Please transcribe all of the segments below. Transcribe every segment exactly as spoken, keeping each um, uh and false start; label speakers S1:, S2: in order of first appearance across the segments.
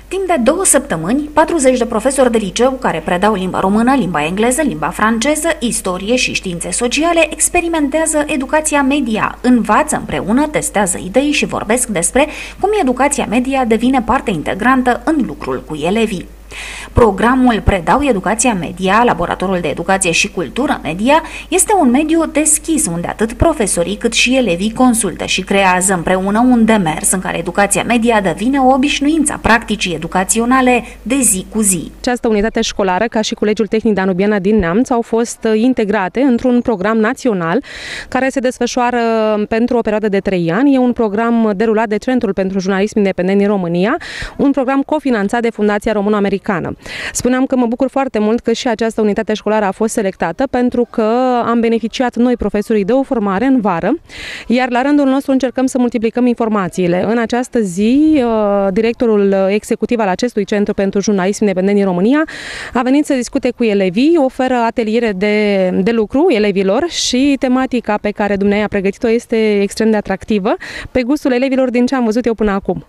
S1: Timp de două săptămâni, patruzeci de profesori de liceu care predau limba română, limba engleză, limba franceză, istorie și științe sociale experimentează educația media, învață împreună, testează idei și vorbesc despre cum educația media devine parte integrantă în lucrul cu elevii. Programul Predau Educația Media, Laboratorul de Educație și Cultură Media, este un mediu deschis unde atât profesorii cât și elevii consultă și creează împreună un demers în care educația media devine o obișnuință a practicii educaționale de zi cu zi.
S2: Această unitate școlară, ca și Colegiul Tehnic Danubiana din Neamț, au fost integrate într-un program național care se desfășoară pentru o perioadă de trei ani. E un program derulat de Centrul pentru Jurnalism Independent din România, un program cofinanțat de Fundația Româno-Americană. Spuneam că mă bucur foarte mult că și această unitate școlară a fost selectată pentru că am beneficiat noi, profesorii, de o formare în vară, iar la rândul nostru încercăm să multiplicăm informațiile. În această zi, directorul executiv al acestui Centru pentru Jurnalism Independent din România a venit să discute cu elevii, oferă ateliere de, de lucru elevilor și tematica pe care dumneavoastră a pregătit-o este extrem de atractivă, pe gustul elevilor din ce am văzut eu până acum.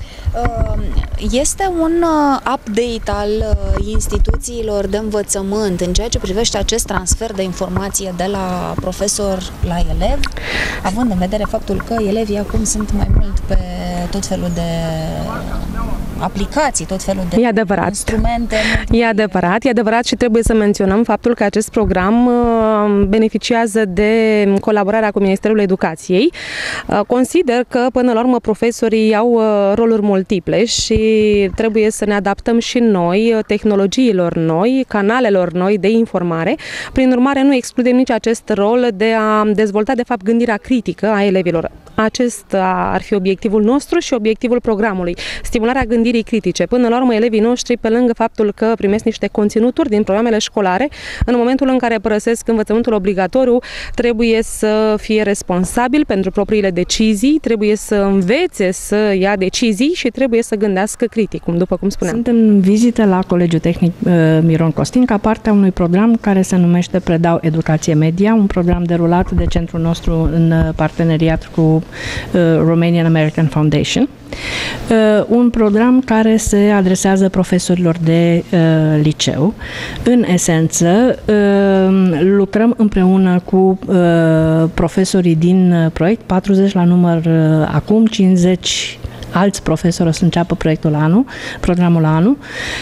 S1: Este un update al instituțiilor de învățământ în ceea ce privește acest transfer de informație de la profesor la elev, având în vedere faptul că elevii acum sunt mai mult pe tot felul de aplicații, tot felul de
S2: e adevărat.
S1: instrumente.
S2: E adevărat, e adevărat și trebuie să menționăm faptul că acest program beneficiază de colaborarea cu Ministerul Educației. Consider că, până la urmă, profesorii au roluri multiple și trebuie să ne adaptăm și noi tehnologiilor noi, canalelor noi de informare. Prin urmare, nu excludem nici acest rol de a dezvolta, de fapt, gândirea critică a elevilor. Acesta ar fi obiectivul nostru și obiectivul programului. Stimularea gândirii critice. Până la urmă, elevii noștri, pe lângă faptul că primesc niște conținuturi din programele școlare, în momentul în care părăsesc învățământul obligatoriu, trebuie să fie responsabil pentru propriile decizii, trebuie să învețe să ia decizii și trebuie să gândească critic, după cum spuneam.
S3: Sunt în vizită la Colegiul Tehnic uh, Miron Costin ca parte a unui program care se numește Predau Educație Media, un program derulat de centrul nostru în parteneriat cu uh, Romanian American Foundation. Uh, un program care se adresează profesorilor de uh, liceu. În esență, uh, lucrăm împreună cu uh, profesorii din uh, proiect, patruzeci la număr uh, acum, cincizeci alți profesori o să înceapă proiectul anul, programul anul,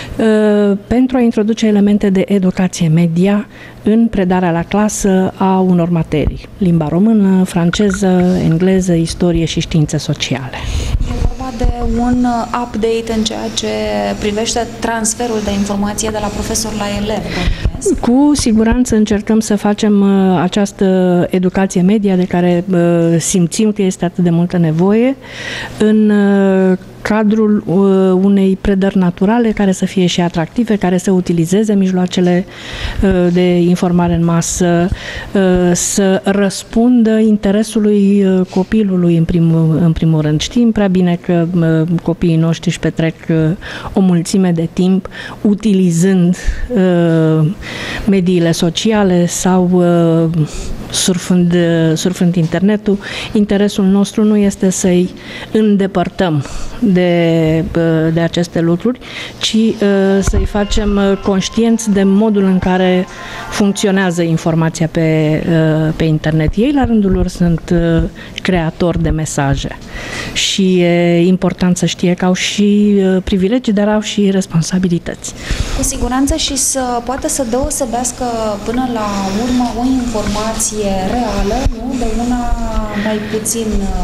S3: uh, pentru a introduce elemente de educație media în predarea la clasă a unor materii. Limba română, franceză, engleză, istorie și științe sociale.
S1: E vorba de un update în ceea ce privește transferul de informație de la profesor la elev.
S3: Cu siguranță încercăm să facem uh, această educație media de care uh, simțim că este atât de multă nevoie în uh, cadrul uh, unei predări naturale care să fie și atractive, care să utilizeze mijloacele uh, de informare în masă, uh, să răspundă interesului uh, copilului în primul, în primul rând. Știm prea bine că uh, copiii noștri își petrec uh, o mulțime de timp utilizând uh, mediile sociale sau uh, surfând, surfând internetul. Interesul nostru nu este să-i îndepărtăm de, de aceste lucruri, ci să-i facem conștienți de modul în care funcționează informația pe, pe internet. Ei, la rândul lor, sunt creatori de mesaje și e important să știe că au și privilegii, dar au și responsabilități.
S1: Cu siguranță și să poată să deosebească până la urmă o informație reală, nu? De una mai puțin...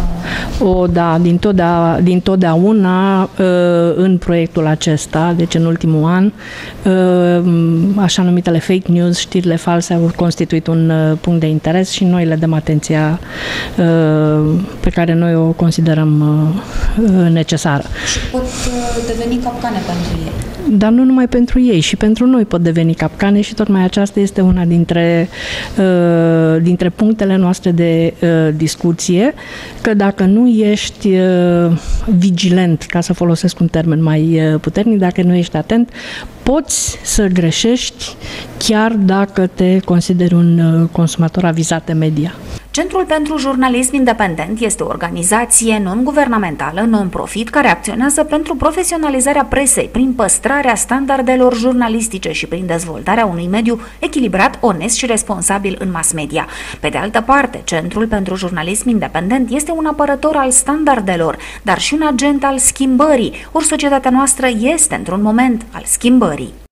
S3: O, da, din, totdeauna, din totdeauna în proiectul acesta, deci în ultimul an, așa numitele fake news, știrile false, au constituit un punct de interes și noi le dăm atenția pe care noi o considerăm necesară.
S1: Și pot deveni capcane pentru ei.
S3: Dar nu numai pentru ei, și pentru noi pot deveni capcane și tocmai aceasta este una dintre, uh, dintre punctele noastre de uh, discuție, că dacă nu ești uh, vigilent, ca să folosesc un termen mai uh, puternic, dacă nu ești atent, poți să greșești chiar dacă te consideri un uh, consumator avizat de media.
S1: Centrul pentru Jurnalism Independent este o organizație non-guvernamentală, non-profit, care acționează pentru profesionalizarea presei prin păstrarea standardelor jurnalistice și prin dezvoltarea unui mediu echilibrat, onest și responsabil în mass media. Pe de altă parte, Centrul pentru Jurnalism Independent este un apărător al standardelor, dar și un agent al schimbării, ori societatea noastră este într-un moment al schimbării.